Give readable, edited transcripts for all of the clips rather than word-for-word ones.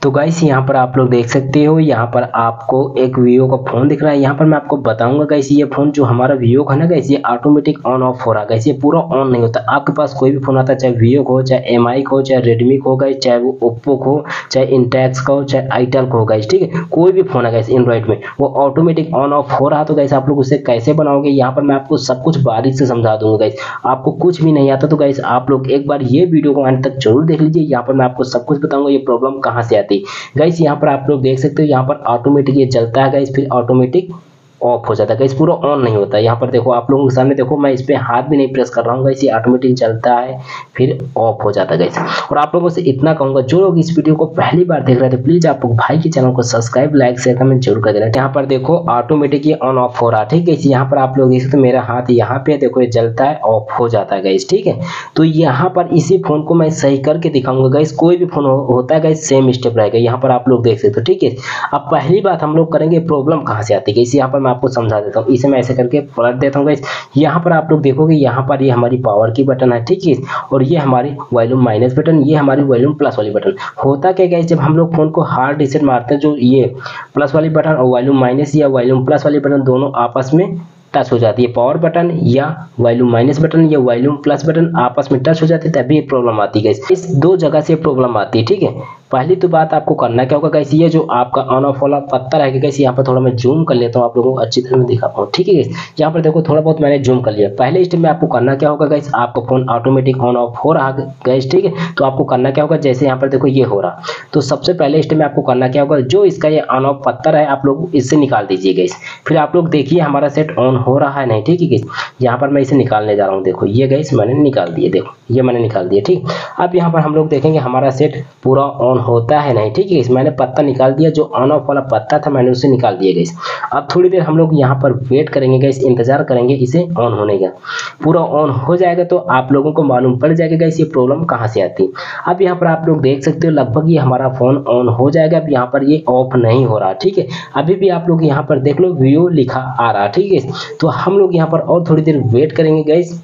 तो गाइस यहाँ पर आप लोग देख सकते हो, यहाँ पर आपको एक वीवो का फोन दिख रहा है। यहाँ पर मैं आपको बताऊंगा गाइस, ये फोन जो हमारा वीवो का है ना गाइस, ये ऑटोमेटिक ऑन ऑफ हो रहा है गाइस, ये पूरा ऑन नहीं होता। आपके पास कोई भी फोन आता है, चाहे वीवो को हो, चाहे एमआई को हो, चाहे रेडमी को हो गाइस, चाहे वो ओप्पो को हो, चाहे इंटेक्स का हो, चाहे आईटेल को हो गाइस, ठीक है, कोई भी फोन है गाइस एंड्रॉइड में, वो ऑटोमेटिक ऑन ऑफ हो रहा। तो गाइस आप लोग उसे कैसे बनाओगे, यहाँ पर मैं आपको सब कुछ बारीक से समझा दूंगा गाइस। आपको कुछ भी नहीं आता तो गाइस आप लोग एक बार ये वीडियो को अंत तक जरूर देख लीजिए। यहाँ पर मैं आपको सब कुछ बताऊंगा ये प्रॉब्लम कहाँ से आती है गाइस। यहाँ पर आप लोग देख सकते हो, यहाँ पर ऑटोमेटिक ये चलता है गाइस, फिर ऑटोमेटिक ऑफ हो जाता है गाइस, पूरा ऑन नहीं होता। यहाँ पर देखो आप लोगों के सामने, देखो मैं इस पे हाथ भी नहीं प्रेस कर रहा हूँ गाइस, ये ऑटोमेटिक चलता है फिर ऑफ हो जाता है गाइस। और आप लोगों से इतना कहूंगा, जो लोग इस वीडियो को पहली बार देख रहे थे प्लीज आप लोग भाई के चैनल को सब्सक्राइब, लाइक, शेयर, कमेंट जरूर कर देना। यहाँ पर देखो ऑटोमेटिक ये ऑन ऑफ हो रहा है, ठीक है। यहाँ पर आप लोग देख सकते हो, मेरा हाथ यहाँ पे देखो ये जलता है, ऑफ हो जाता है गाइस, ठीक है। तो यहाँ पर इसी फोन को मैं सही करके दिखाऊंगा गाइस। कोई भी फोन होता है गाइस सेम स्टेप रहेगा, यहाँ पर आप लोग देख सकते हो, ठीक है। अब पहली बात हम लोग करेंगे प्रॉब्लम कहाँ से आती है गाइस, यहाँ पर मैं आपको समझा देता हूँ। इसे मैं ऐसे करके पलट देता हूँ गाइस। यहाँ पर आप लोग देखोगे, यहाँ पर ये हमारी पावर की बटन है, ठीक है, और ये हमारी वॉल्यूम माइनस बटन, ये हमारी वॉल्यूम प्लस वाली बटन। होता क्या गाइस, जब हम लोग फोन को हार्ड रीसेट मारते हैं, जो ये प्लस वाली बटन और वॉल्यूम माइनस या वॉल्यूम प्लस वाली बटन दोनों आपस में टच हो जाती है, पावर बटन या वॉल्यूम माइनस बटन या वॉल्यूम प्लस बटन आपस में टच हो जाती है, तभी ये प्रॉब्लम आती है गाइस। इस दो जगह से प्रॉब्लम आती है, ठीक है। पहली तो बात आपको करना क्या होगा गाइस, ये जो आपका ऑन ऑफ वाला पत्ता रहेगा गाइस, यहाँ पर थोड़ा मैं जूम कर लेता हूँ, आप लोगों को अच्छी तरह मैं दिखा पाऊँ, ठीक है गाइस। यहाँ पर देखो थोड़ा बहुत मैंने जूम कर लिया। पहले स्टेप में आपको करना क्या होगा गाइस, आपका फोन ऑटोमेटिक ऑन ऑफ हो रहा है गाइस, ठीक है। तो आपको करना क्या होगा, जैसे यहाँ पर देखो ये हो रहा, तो सबसे पहले स्टेप में आपको करना क्या होगा, जो इसका ये ऑन ऑफ पत्ता है आप लोग इससे निकाल दीजिए गाइस। फिर आप लोग देखिए हमारा सेट ऑन हो रहा है नहीं, ठीक है गाइस। यहाँ पर मैं इसे निकालने जा रहा हूँ, देखो ये गाइस मैंने निकाल दिए, देखो ये मैंने निकाल दिया, ठीक। अब यहाँ पर हम लोग देखेंगे हमारा सेट पूरा ऑन होता है नहीं, ठीक है। मैंने पत्ता निकाल दिया, जो ऑन ऑफ वाला पत्ता था मैंने उसे निकाल दिया गाइस। अब थोड़ी देर हम लोग यहाँ पर वेट करेंगे गाइस, इंतजार करेंगे इसे ऑन होने का। पूरा ऑन हो जाएगा तो आप लोगों को मालूम पड़ जाएगा गाइस ये प्रॉब्लम कहाँ से आती है। अब यहाँ पर आप लोग देख सकते हो, लगभग ये हमारा फोन ऑन हो जाएगा। अब यहाँ पर ये ऑफ नहीं हो रहा, ठीक है। अभी भी आप लोग यहाँ पर देख लो वीवो लिखा आ रहा, ठीक है। तो हम लोग यहाँ पर और थोड़ी देर वेट करेंगे गाइस।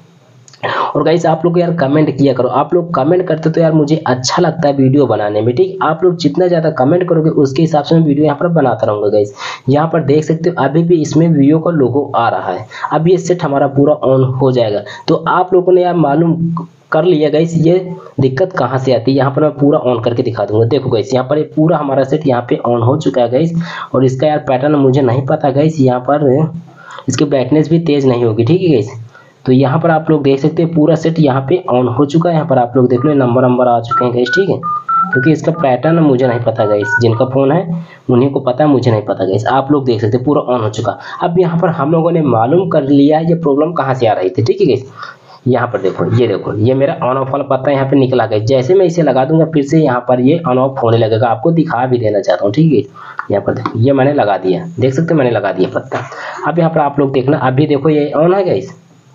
और गाइस आप लोग यार कमेंट किया करो, आप लोग कमेंट करते तो यार मुझे अच्छा लगता है वीडियो बनाने में, ठीक। आप लोग जितना ज्यादा कमेंट करोगे उसके हिसाब से मैं वीडियो यहाँ पर बनाता रहूंगा गाइस। यहाँ पर देख सकते हो अभी भी इसमें वीवो का लोगो आ रहा है। अब ये सेट हमारा पूरा ऑन हो जाएगा। तो आप लोगों ने यार मालूम कर लिया गाइस ये दिक्कत कहाँ से आती है। यहाँ पर मैं पूरा ऑन करके दिखा दूंगा, देखो गाइस यहाँ पर ये पूरा हमारा सेट यहाँ पे ऑन हो चुका है गाइस। और इसका यार पैटर्न मुझे नहीं पता गाइस, यहाँ पर इसकी ब्राइटनेस भी तेज नहीं होगी, ठीक है गाइस। तो यहाँ पर आप लोग देख सकते हैं पूरा सेट यहाँ पे ऑन हो चुका है। यहाँ पर आप लोग देख लो नंबर आ चुके हैं गाइस, ठीक है। क्योंकि इसका पैटर्न मुझे नहीं पता गाइस, जिनका फोन है उन्हीं को पता है, मुझे नहीं पता गाइस। आप लोग देख सकते हैं पूरा ऑन हो चुका। अब यहाँ पर हम लोगों ने मालूम कर लिया ये प्रॉब्लम कहाँ से आ रही थी, ठीक है गाइस। यहाँ पर देखो ये मेरा ऑन ऑफ वाला पत्ता यहाँ पे निकला गया। जैसे मैं इसे लगा दूंगा फिर से यहाँ पर ये ऑन ऑफ होने लगेगा। आपको दिखा भी देना चाहता हूँ, ठीक है। यहाँ पर देखो ये मैंने लगा दिया, देख सकते हो मैंने लगा दिया पत्ता। अब यहाँ पर आप लोग देखना, अभी देखो ये ऑन है गाइस,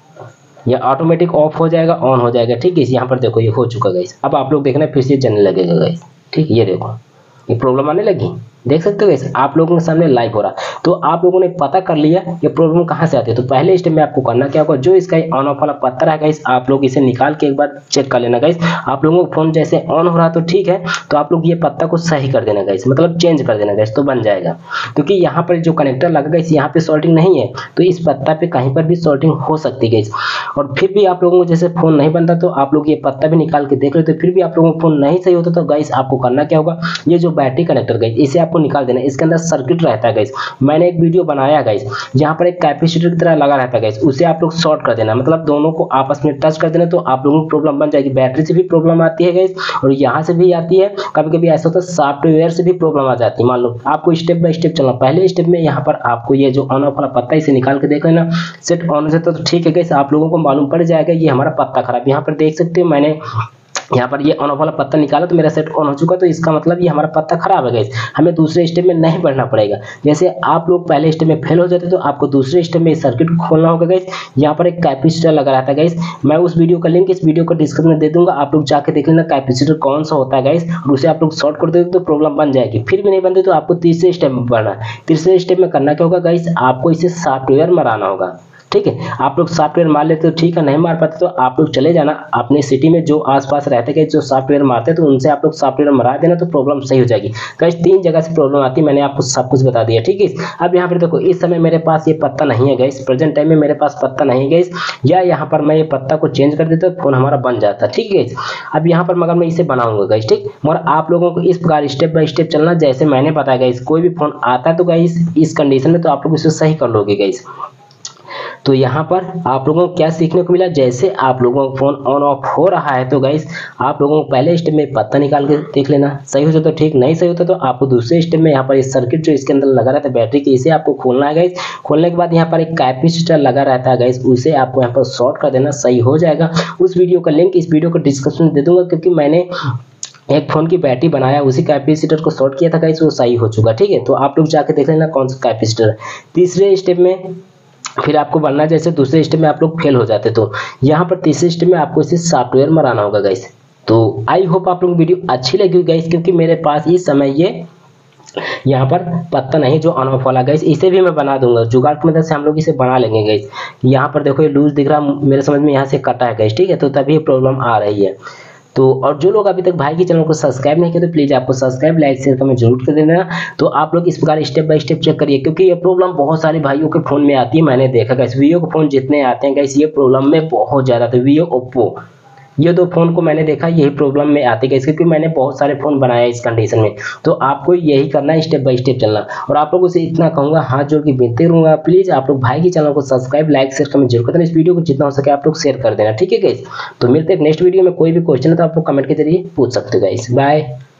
ये ऑटोमेटिक ऑफ हो जाएगा, ऑन हो जाएगा, ठीक है। यहाँ पर देखो ये हो चुका गाइस। अब आप लोग देखना फिर से जलने लगेगा गाइस, ठीक है। ये देखो ये प्रॉब्लम आने लगी, देख सकते हो गाइस, आप लोगों के सामने लाइव हो रहा। तो आप लोगों ने पता कर लिया ये प्रॉब्लम कहाँ से आती है। तो पहले स्टेप में आपको करना क्या होगा, जो इसका ऑन ऑफ वाला पत्थर है गाइस, आप लोग इसे निकाल के एक बार चेक कर लेना गाइस। आप लोगों का फोन जैसे ऑन हो रहा तो ठीक है, तो आप लोग ये पत्ता को सही कर देना गाइस, मतलब चेंज कर देना गाइस, तो बन जाएगा। क्योंकि यहाँ पर जो कनेक्टर लगा गाइस, यहाँ पे सॉल्टिंग नहीं है, तो इस पत्ता पे कहीं पर भी सॉल्टिंग हो सकती है गाइस। और फिर भी आप लोगों को जैसे फोन नहीं बनता तो आप लोग ये पत्ता भी निकाल के देख लेते, तो फिर भी आप लोगों का फोन नहीं सही होता तो गाइस आपको करना क्या होगा, ये जो बैटरी कनेक्टर गाइस इसे आपको निकाल देना। इसके अंदर सर्किट रहता है गाइस, मैंने एक वीडियो बनाया गाइस, जहां पर एक कैपेसिटर की तरह लगा रहता है गाइस, उसे आप लोग शॉर्ट कर देना, मतलब दोनों को आपस में टच कर देना, तो आप लोगों को प्रॉब्लम बन जाएगी। बैटरी से भी प्रॉब्लम आती है गाइस, और यहाँ से भी आती है, कभी कभी ऐसा होता है सॉफ्टवेयर से भी प्रॉब्लम आ जाती है। मान लो आपको स्टेप बाय स्टेप चलना। पहले स्टेप में यहाँ पर आपको ये जो ऑन ऑफ वाला पत्ता इसे निकाल के देख लेना, सेट ऑन से तो ठीक है गाइस, आप लोगों को मालूम पड़ जाएगा ये हमारा पत्ता खराब। यहाँ पर देख सकते हो मैंने यहाँ पर ये ऑन ऑफ वाला पत्ता निकाला तो मेरा सेट ऑन हो चुका, तो इसका मतलब ये हमारा पत्ता खराब है गाइस, हमें दूसरे स्टेप में नहीं बढ़ना पड़ेगा। जैसे आप लोग पहले स्टेप में फेल हो जाते तो आपको दूसरे स्टेप में सर्किट को खोलना होगा गाइस। यहाँ पर एक कैपेसिटर लगा रहता है गाइस, मैं उस वीडियो का लिंक इस वीडियो को डिस्क्रिप्शन में दे दूंगा, आप लोग जाके देख लेना कैपेसिटर कौन सा होता है गाइस, और उसे आप लोग शॉर्ट कर देते तो प्रॉब्लम बन जाएगी। फिर भी नहीं बनते तो आपको तीसरे स्टेप में बढ़ना है। तीसरे स्टेप में करना क्या होगा गाइस, आपको इसे सॉफ्टवेयर मराना होगा, ठीक है। आप लोग सॉफ्टवेयर मार लेते तो ठीक है, नहीं मार पाते तो आप लोग चले जाना अपने सिटी में जो आसपास रहते हैं जो सॉफ्टवेयर मारते हैं, तो उनसे आप लोग सॉफ्टवेयर मरा देना तो प्रॉब्लम सही हो जाएगी। गाइस 3 जगह से प्रॉब्लम आती है, मैंने आपको सब कुछ बता दिया, ठीक है। अब यहाँ पर देखो इस समय मेरे पास ये पत्ता नहीं है गाइस, प्रेजेंट टाइम में मेरे पास पत्ता नहीं है गाइस, या यहाँ पर मैं ये पत्ता को चेंज कर देता तो फोन हमारा बन जाता, ठीक है। अब यहाँ पर मगर मैं इसे बनाऊंगा गाइस, ठीक। मगर आप लोगों को इस प्रकार स्टेप बाय स्टेप चलना जैसे मैंने बताया गाइस। कोई भी फोन आता है तो गाइस इस कंडीशन में तो आप लोग इसे सही कर लोगे गाइस। तो यहाँ पर आप लोगों को क्या सीखने को मिला, जैसे आप लोगों का फोन ऑन ऑफ हो रहा है तो गाइस आप लोगों को पहले स्टेप में पत्ता निकाल के देख लेना, सही हो जाता तो ठीक, नहीं सही होता तो आपको दूसरे स्टेप में यहाँ पर इस सर्किट जो इसके अंदर लगा रहता है बैटरी की, इसे आपको खोलना है गाइस। खोलने के बाद यहाँ पर एक कैपेसिटर लगा रहता है गाइस, उसे आपको यहाँ पर शॉर्ट कर देना, सही हो जाएगा। उस वीडियो का लिंक इस वीडियो को डिस्क्रिप्शन में दे दूंगा, क्योंकि मैंने एक फोन की बैटरी बनाया, उसी कैपेसिटर को शॉर्ट किया था गाइस, वो सही हो चुका, ठीक है। तो आप लोग जाके देख लेना कौन सा कैपेसिटर है। तीसरे स्टेप में फिर आपको बनना, जैसे दूसरे स्टेप में आप लोग फेल हो जाते तो यहाँ पर तीसरे स्टेप में आपको इसे सॉफ्टवेयर मराना होगा गाइस। तो आई होप आप लोग वीडियो अच्छी लगी गाइस, क्योंकि मेरे पास इस समय ये यहाँ पर पत्ता नहीं जो ऑन ऑफ वाला गाइस, इसे भी मैं बना दूंगा, जुगाड़ की मदद से हम लोग इसे बना लेंगे गाइस। यहाँ पर देखो ये लूज दिख रहा, मेरे समझ में यहाँ से कटा है गाइस, ठीक है। तो तभी प्रॉब्लम आ रही है। तो और जो लोग अभी तक भाई के चैनल को सब्सक्राइब नहीं किए तो प्लीज आपको सब्सक्राइब, लाइक, शेयर कमेंट जरूर कर देना। तो आप लोग इस प्रकार स्टेप बाय स्टेप चेक करिए, क्योंकि ये प्रॉब्लम बहुत सारे भाइयों के फोन में आती है, मैंने देखा गाइस। वीवो के फोन जितने आते हैं गाइस ये प्रॉब्लम में बहुत ज्यादा थे, वीवो, ओप्पो, ये 2 फोन को मैंने देखा यही प्रॉब्लम में आती है, क्योंकि मैंने बहुत सारे फोन बनाए इस कंडीशन में। तो आपको यही करना है, स्टेप बाय स्टेप चलना। और आप लोगों से इतना कहूंगा, हाथ जोड़ के विनती करूंगा, प्लीज आप लोग भाई के चैनल को सब्सक्राइब, लाइक, शेयर कमेंट जरूर कर देना। इस वीडियो को जितना हो सके आप लोग शेयर कर देना, ठीक है गाइस। तो मिलते हैं नेक्स्ट वीडियो में। कोई भी क्वेश्चन है तो आप लोग कमेंट के जरिए पूछ सकते हो गाइस। बाय।